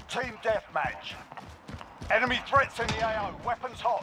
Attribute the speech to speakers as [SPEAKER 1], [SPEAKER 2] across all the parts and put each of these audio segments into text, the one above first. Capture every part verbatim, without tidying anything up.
[SPEAKER 1] Team deathmatch. Enemy threats in the A O. Weapons hot.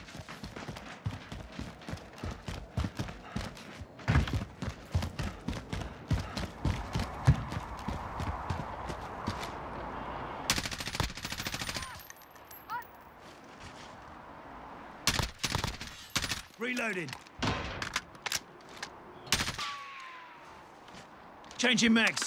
[SPEAKER 2] Reloading. Changing mags.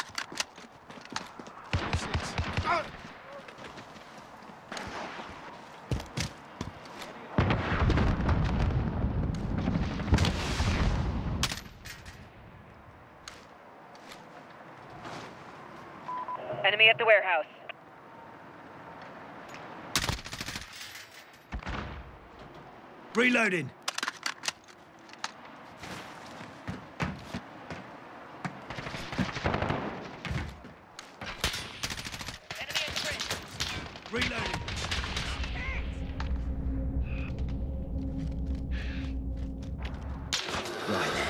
[SPEAKER 3] Enemy at the warehouse.
[SPEAKER 2] Reloading.
[SPEAKER 3] Enemy at the bridge.
[SPEAKER 2] Reloading. Right then.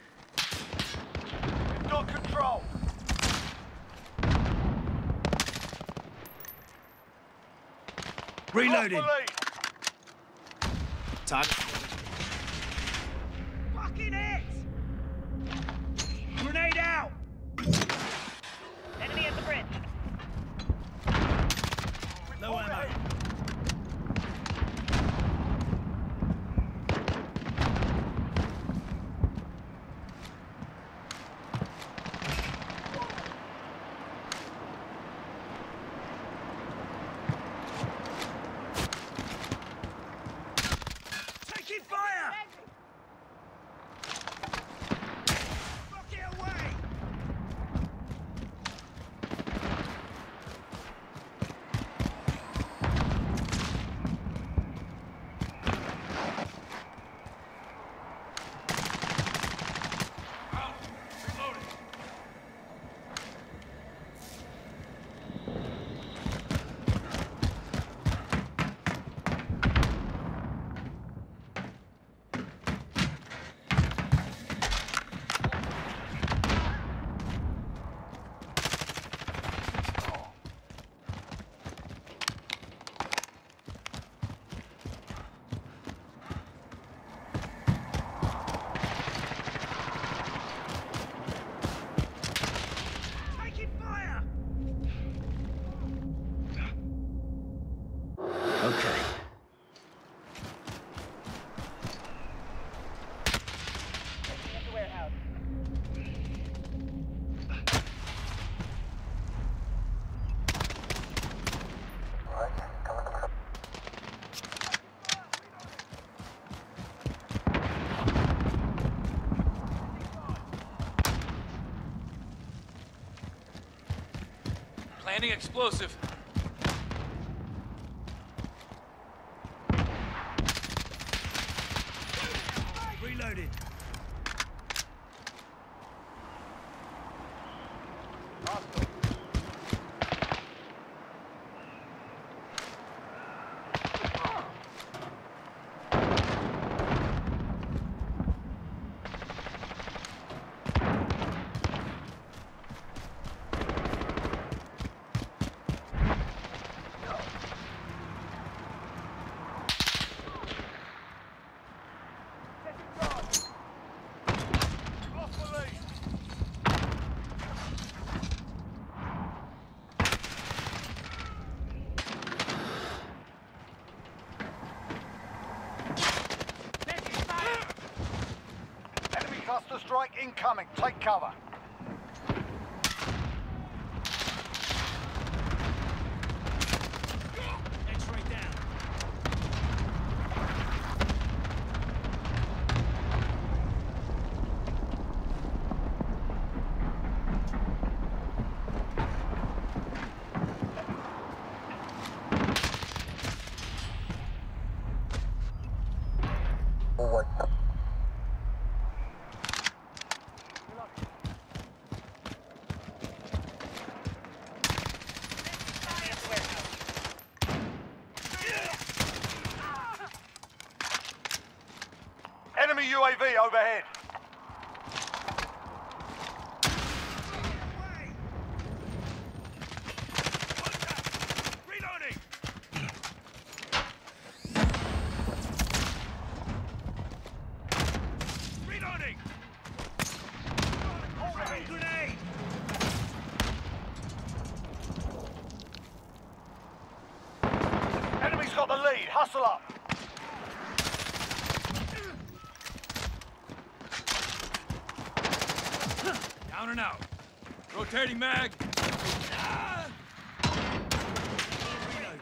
[SPEAKER 1] We've got control.
[SPEAKER 2] Reloading.
[SPEAKER 1] Lost the lead.
[SPEAKER 2] Time.
[SPEAKER 1] Fucking it!
[SPEAKER 2] Grenade out!
[SPEAKER 3] Enemy at the bridge.
[SPEAKER 2] No ammo. Taking fire! Fuck it away! Taking fire! Okay.
[SPEAKER 3] Enemy at the warehouse.
[SPEAKER 4] Planting explosive.
[SPEAKER 2] Reloading.
[SPEAKER 1] Lost the lead. Enemy cluster strike incoming. Take cover.
[SPEAKER 2] X-ray down.
[SPEAKER 3] Enemy at the warehouse.
[SPEAKER 1] Enemy U A V overhead. got the lead. Hustle up.
[SPEAKER 2] Down and out. Rotating mag. Ah! Reload.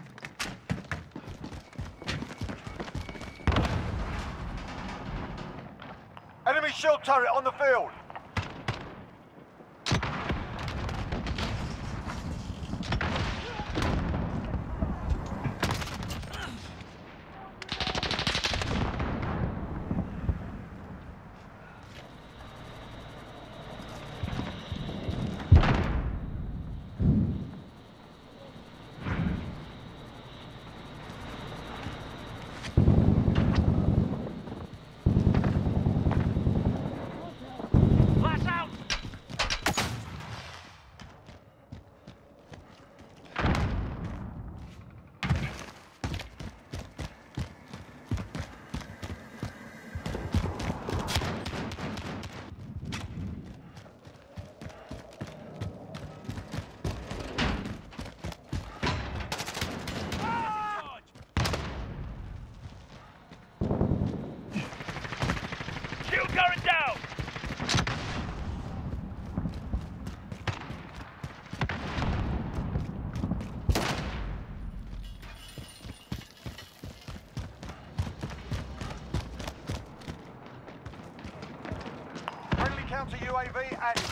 [SPEAKER 1] Enemy shield turret on the field.
[SPEAKER 3] Flash out! Shield current down!
[SPEAKER 1] Friendly counter U A V active.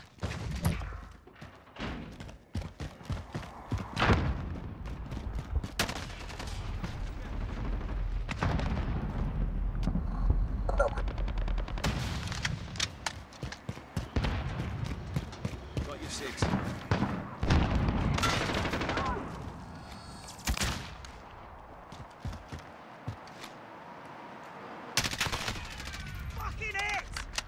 [SPEAKER 2] Got your six. Fucking it!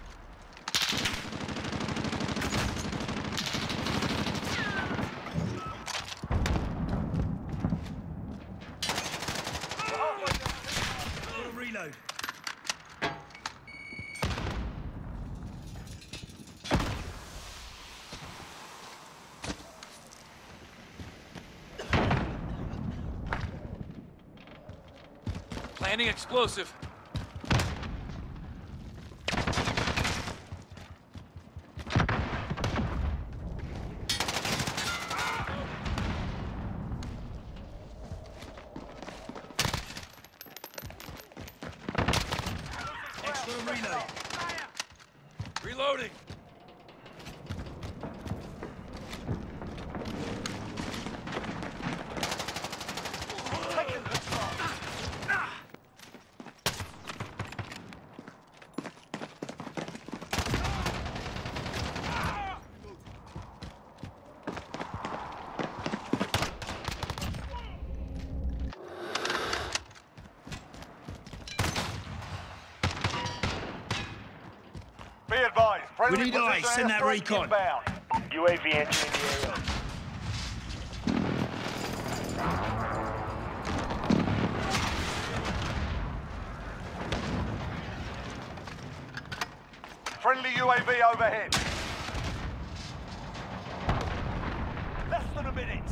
[SPEAKER 2] Reload. Planning explosive. Extra reload. Reloading.
[SPEAKER 1] Taking the spot. Be advised. Friendly
[SPEAKER 2] We need eyes.
[SPEAKER 1] precision
[SPEAKER 2] Send that
[SPEAKER 1] airstrike
[SPEAKER 2] recon.
[SPEAKER 1] inbound. U A V entering the area. Friendly U A V overhead. Less than a minute.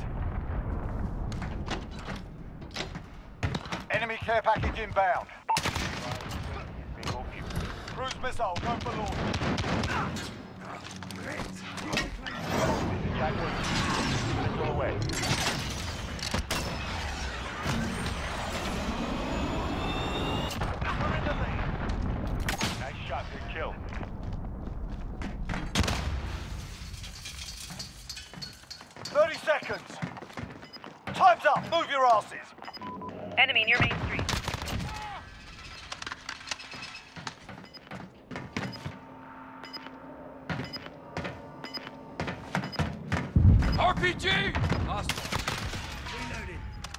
[SPEAKER 1] Enemy care package inbound. Cruise missile, go for launch. Jaguar, go away. We're in the lead. Nice shot, good kill. Thirty seconds. Time's up. Move your asses.
[SPEAKER 3] Enemy near Main Street.
[SPEAKER 2] R P G! Hostile. Reloaded.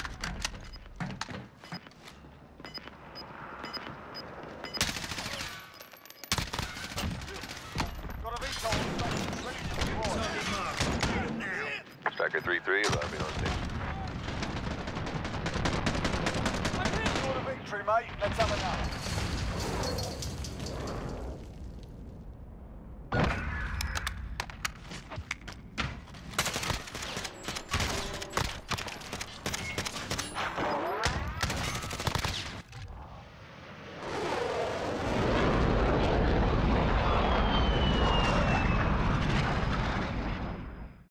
[SPEAKER 1] Got a V TOL ready to deploy.
[SPEAKER 2] Target marked. Shoot 'em now.
[SPEAKER 4] Striker three three, arriving on station.
[SPEAKER 1] Score a victory, mate. Let's have another.